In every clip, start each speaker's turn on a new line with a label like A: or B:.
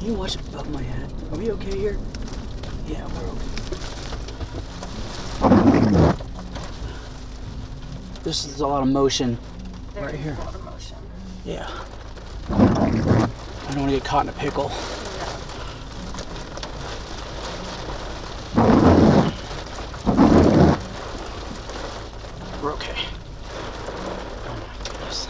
A: you watch above my head? Are we okay here? Yeah, we're okay. This is a lot of motion right here.
B: A lot of motion.
A: Yeah. I don't want to get caught in a pickle. We're okay. Oh my goodness.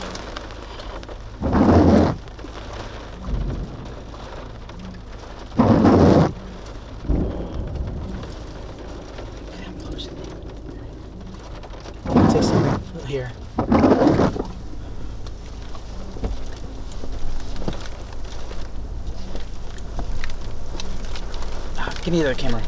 A: Okay, I'm close. I'll take some here. Give me the other camera.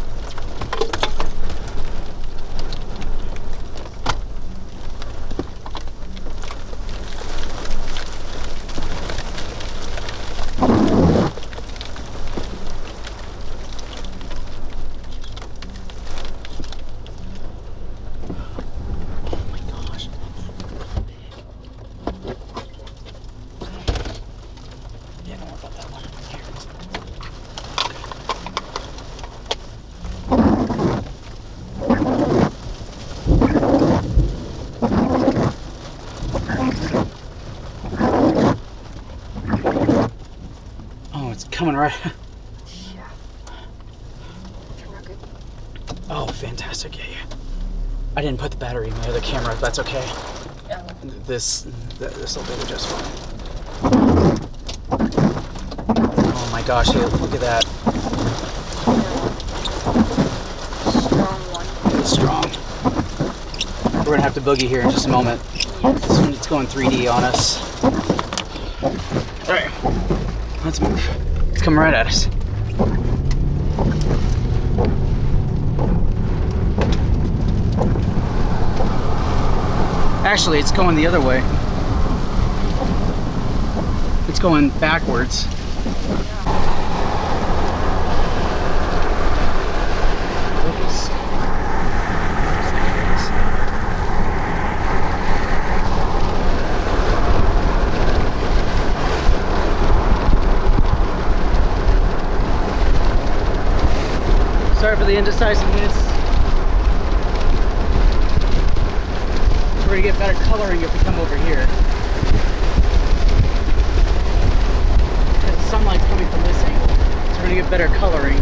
A: Coming right.
B: Yeah.
A: Oh, fantastic. Yeah, yeah. I didn't put the battery in my other camera. That's okay.
B: Yeah.
A: This will do just fine. Oh my gosh, hey, look at that.
B: Strong one.
A: It's strong. We're going to have to boogie here in just a moment.
B: Yes.
A: This one, it's going 3D on us. Alright, let's move. It's coming right at us. Actually, it's going the other way. It's going backwards. Sorry for the indecisiveness. We're gonna get better coloring if we come over here. Because the sunlight's coming from this angle. So we're gonna get better coloring.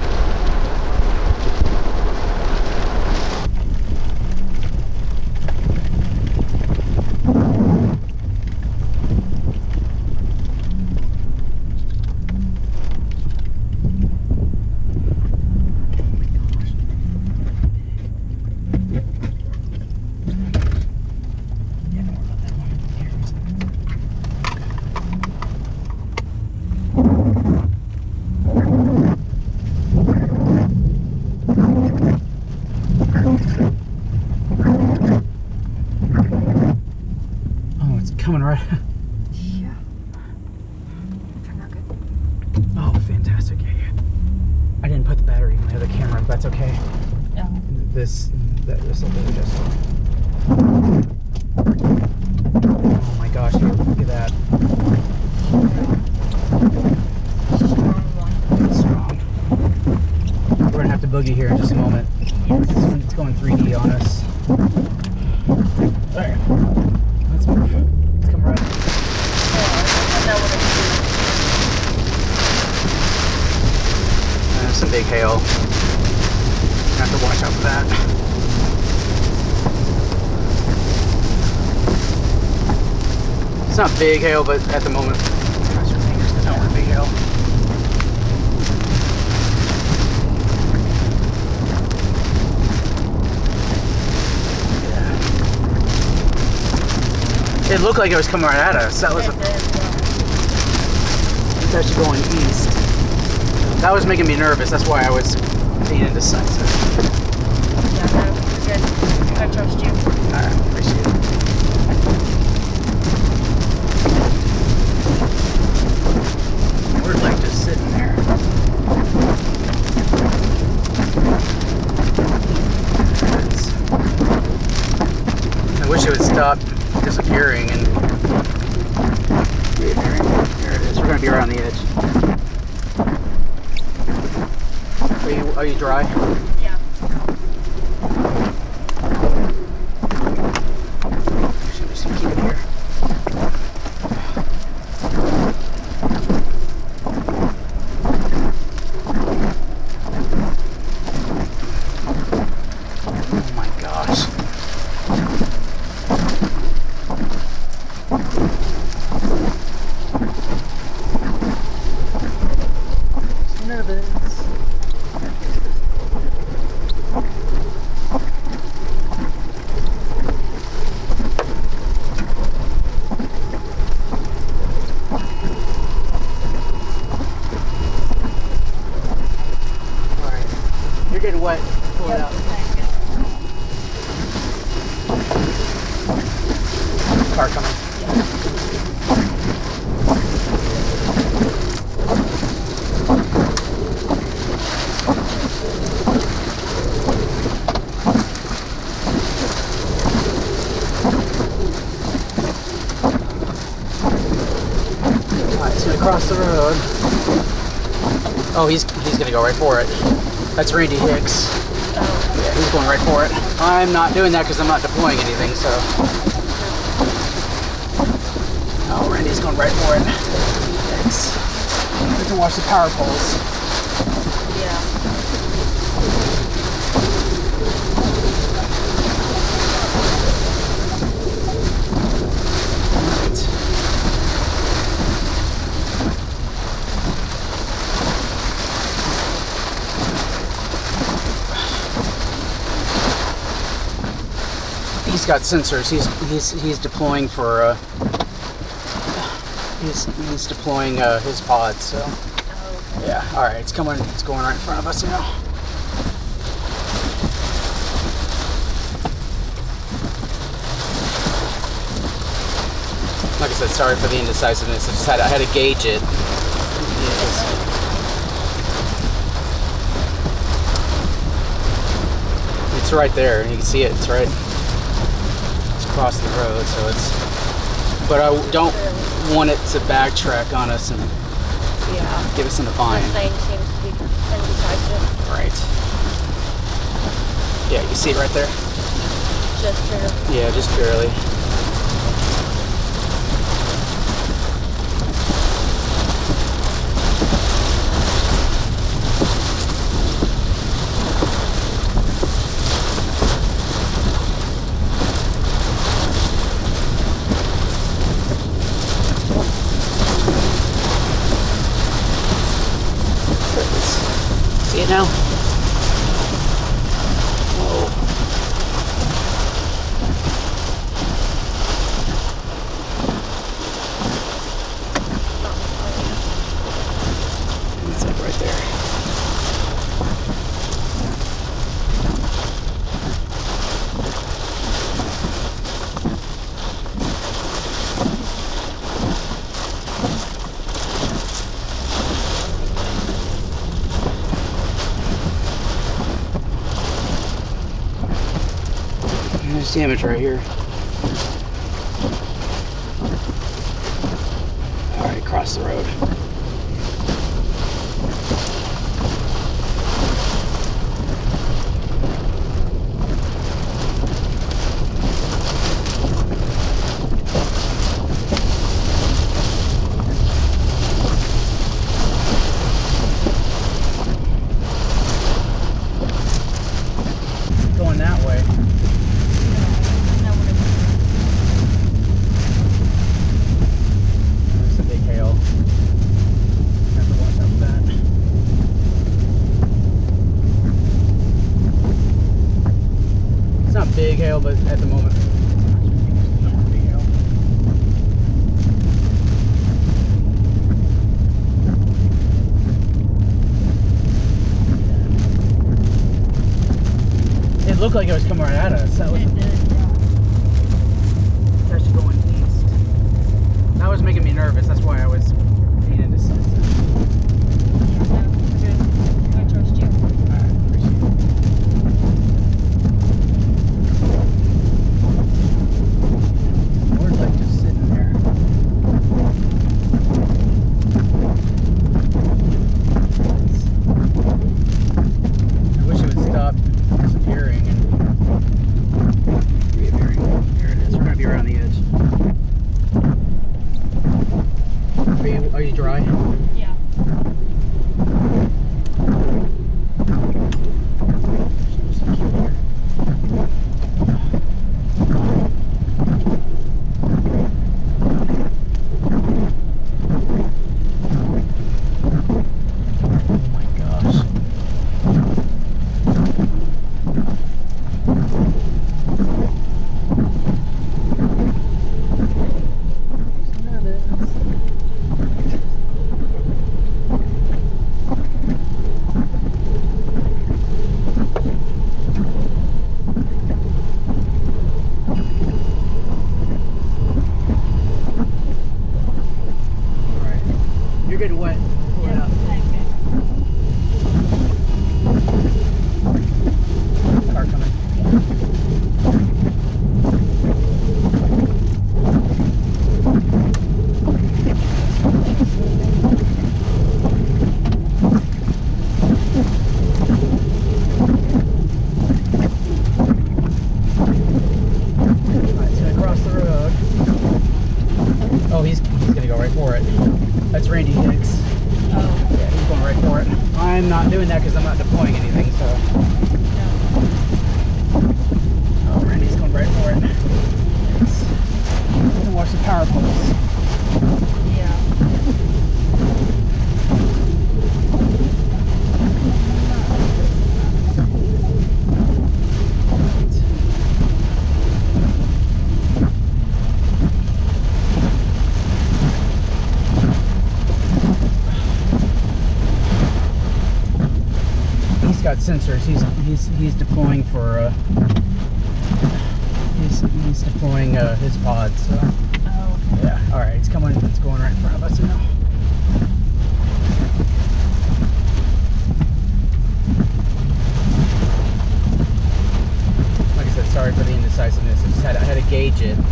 A: Coming right.
B: Yeah. Turned out good.
A: Oh, fantastic. Yeah, yeah. I didn't put the battery in my other camera. That's okay.
B: Yeah.
A: This will do just fine. Oh my gosh, here, look at that.
B: Strong one.
A: It's strong. We're going to have to boogie here in just a moment.
B: Yes.
A: It's going 3D on us. Alright, let's move. Come right. Some big hail. Have to watch out for that. It's not big hail, but at the moment, cross your fingers to know we're big hail. Yeah. It looked like it was coming right at us. That was it's actually going east. That was making me nervous. That's why I was being indecisive.
B: Yeah, no, you're good. I trust you.
A: Alright, appreciate it. We're like just sitting there. I wish it would stop disappearing and reappearing. There it is. We're going to be right on the edge. pull it out. Car coming. Alright, it's gonna cross the road. Oh, he's gonna go right for it. That's Randy Hicks. Yeah, he's going right for it. I'm not doing that because I'm not deploying anything, so. Oh, Randy's going right for it. Hicks. We have to watch the power poles.
B: Yeah.
A: He's got sensors. He's deploying for he's deploying his pod. So yeah. All right. It's coming. It's going right in front of us now. Like I said, sorry for the indecisiveness. I had to gauge it. It's right there. You can see it. It's right. It's across the road, so it's. But I don't want it to backtrack on us and give us in a bind.
B: The thing seems to be indecisive.
A: Right. Yeah, you see it right there.
B: Just barely.
A: Yeah, just barely. See it now? Whoa. It's like right there. There's damage right here. Alright, cross the road. Going that way. Big hail, but at the moment, big hail. It looked like it was coming right at us. That was. It's actually going east. That was making me nervous. That's why I was being indecisive.
B: I trust you.
A: Alright, appreciate it. Like just sitting there. I wish it would stop disappearing and reappearing. There it is. We're gonna be around the edge. Are you dry?
B: Yeah.
A: getting wet. Pull it out. Car coming. I'm not doing that because I'm not deploying anything, so.
B: No.
A: Oh, Randy's going right for it. Yes. I'm gonna watch the power poles.
B: Yeah.
A: Got sensors. He's deploying for he's deploying his pods. So
B: Oh.
A: yeah. All right. It's coming. It's going right in front of us now. Like I said, sorry for the indecisiveness. I just had to gauge it.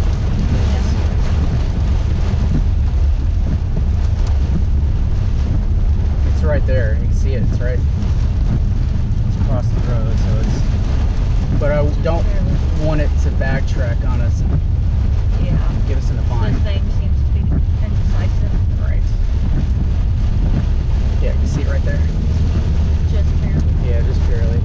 A: It's right there. You can see it. It's right. Across the road, so it's. But I don't want it to backtrack on us and get us in a bind.
B: This thing seems to be indecisive.
A: Right. Yeah, you can see it right there.
B: Just barely.
A: Yeah, just barely.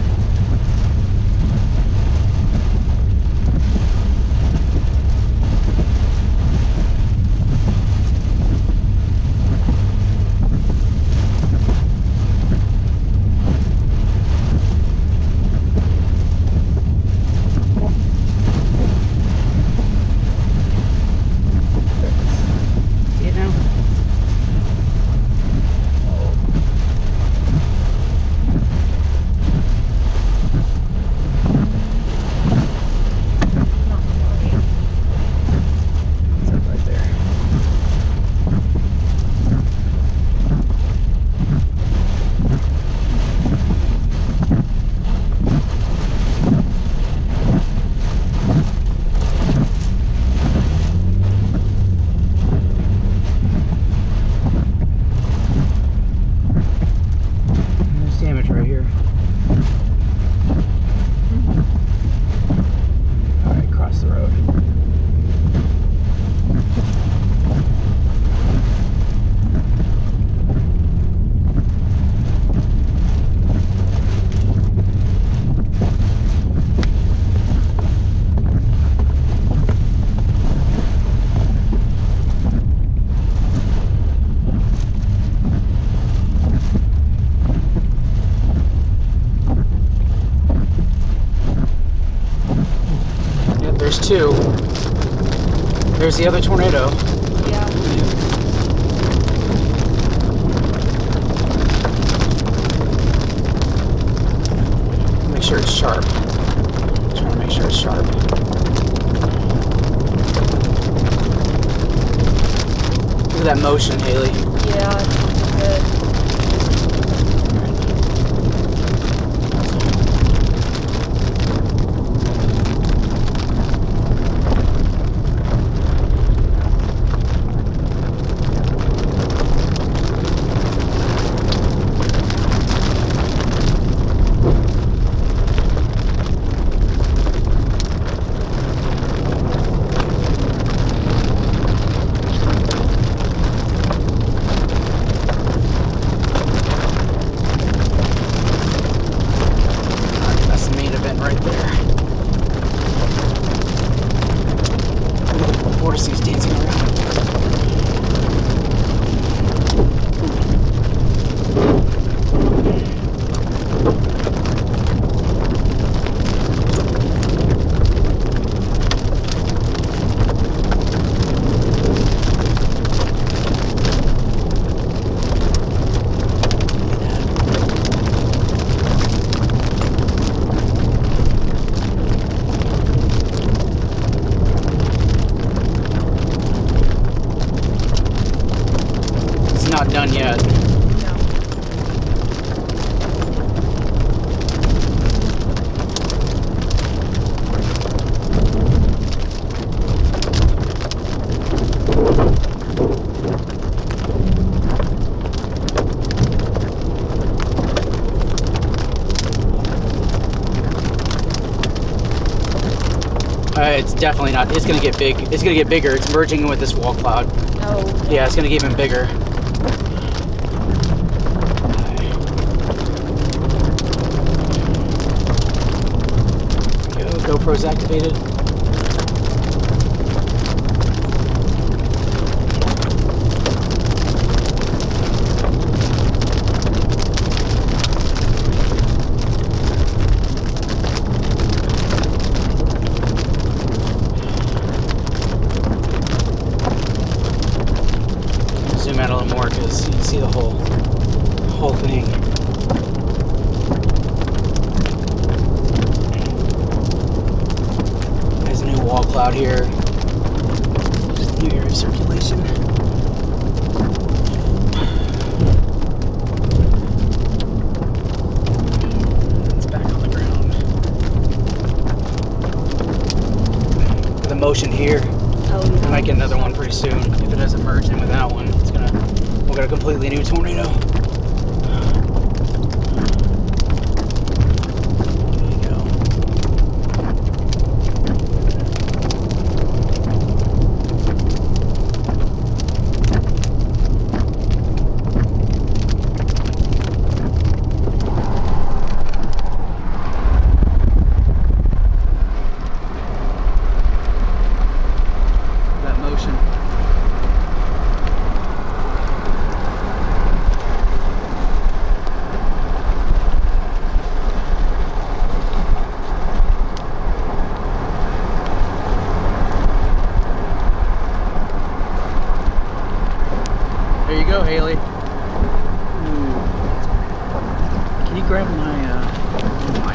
A: There's two. There's the other tornado.
B: Yeah.
A: Make sure it's sharp. Trying to make sure it's sharp. Look at that motion, Haley.
B: Yeah, it's good.
A: not done yet.
B: No.
A: It's definitely not. It's gonna get big. It's gonna get bigger. It's merging in with this wall cloud.
B: Oh.
A: Yeah, it's gonna get even bigger. GoPro's activated. Zoom out a little more because you can see the whole thing. There's a new wall cloud here. New area of circulation. It's back on the ground. The motion here.
B: Oh, yeah.
A: We might get another one pretty soon. If it doesn't merge in with that one, we'll get a completely new tornado. There you go. That motion. There you go, Haley. Ooh. Can you grab my, oh my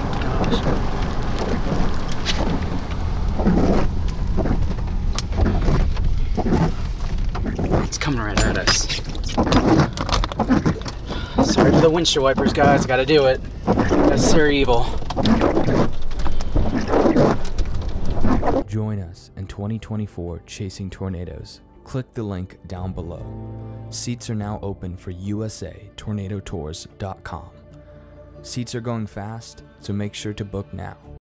A: gosh. It's coming right at us. Sorry for the windshield wipers, guys. Gotta do it. Necessary evil.
C: Join us in 2024 Chasing Tornadoes. Click the link down below. Seats are now open for USATornadoTours.com. Seats are going fast, so make sure to book now.